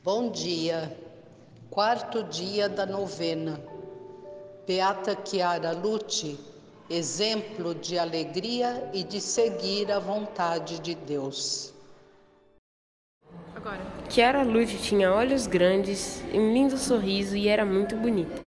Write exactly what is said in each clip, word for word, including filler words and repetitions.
Bom dia, quarto dia da novena. Beata Chiara Lute, exemplo de alegria e de seguir a vontade de Deus. Agora. Chiara Lute tinha olhos grandes, um lindo sorriso e era muito bonita.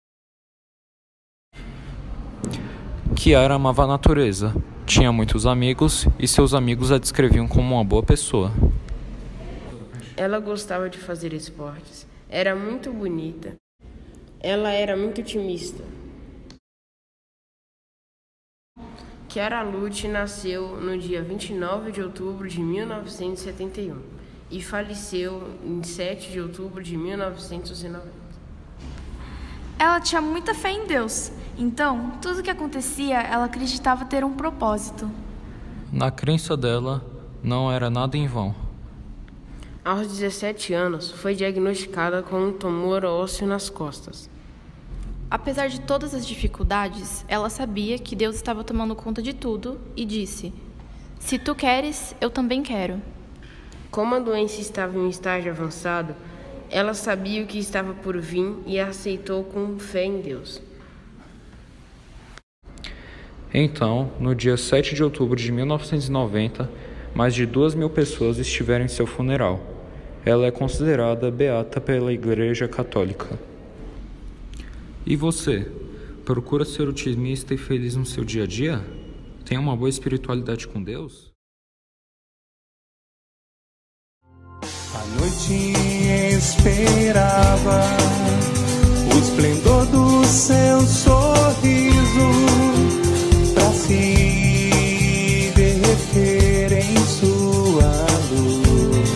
Chiara amava a natureza, tinha muitos amigos e seus amigos a descreviam como uma boa pessoa. Ela gostava de fazer esportes, era muito bonita. Ela era muito otimista. Chiara Lute nasceu no dia vinte e nove de outubro de mil novecentos e setenta e um e faleceu em sete de outubro de mil novecentos e noventa. Ela tinha muita fé em Deus, então tudo que acontecia ela acreditava ter um propósito. Na crença dela, não era nada em vão. Aos dezessete anos, foi diagnosticada com um tumor ósseo nas costas. Apesar de todas as dificuldades, ela sabia que Deus estava tomando conta de tudo e disse: "Se tu queres, eu também quero." Como a doença estava em um estágio avançado, ela sabia o que estava por vir e a aceitou com fé em Deus. Então, no dia sete de outubro de mil novecentos e noventa, mais de duas mil pessoas estiveram em seu funeral. Ela é considerada beata pela Igreja Católica. E você? Procura ser otimista e feliz no seu dia a dia? Tem uma boa espiritualidade com Deus? A noite esperava o esplendor do seu sorriso para se derreter em sua luz.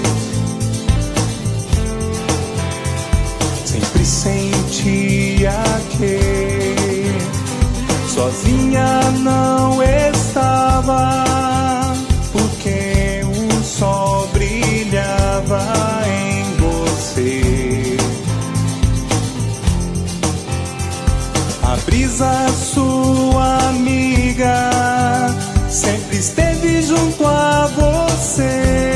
Sempre sentia que sozinha não estava, porque o sol brilhava em você. A brisa, sua amiga, sempre esteve junto a você.